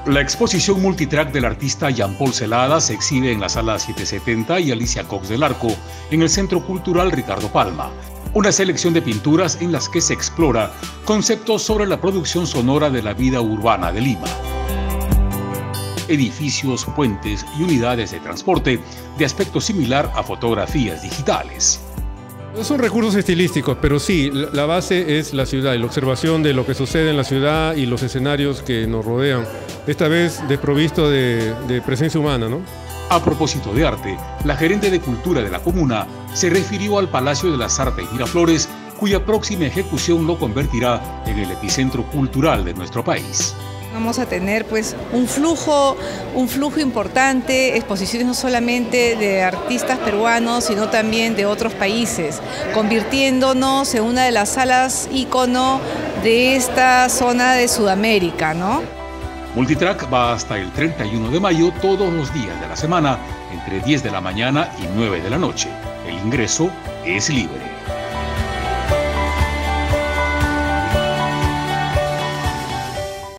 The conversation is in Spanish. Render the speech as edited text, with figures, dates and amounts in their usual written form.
La exposición multitrack del artista Jean-Paul Celada se exhibe en la Sala 770 y Alicia Cox del Arco, en el Centro Cultural Ricardo Palma. Una selección de pinturas en las que se explora conceptos sobre la producción sonora de la vida urbana de Lima. Edificios, puentes y unidades de transporte de aspecto similar a fotografías digitales. Son recursos estilísticos, pero sí, la base es la ciudad y la observación de lo que sucede en la ciudad y los escenarios que nos rodean. Esta vez desprovisto de presencia humana, ¿no? A propósito de arte, la gerente de Cultura de la comuna se refirió al Palacio de las Artes Miraflores, cuya próxima ejecución lo convertirá en el epicentro cultural de nuestro país. Vamos a tener pues un flujo importante, exposiciones no solamente de artistas peruanos, sino también de otros países, convirtiéndonos en una de las salas ícono de esta zona de Sudamérica, ¿no? Multitrack va hasta el 31 de mayo todos los días de la semana, entre 10 de la mañana y 9 de la noche. El ingreso es libre.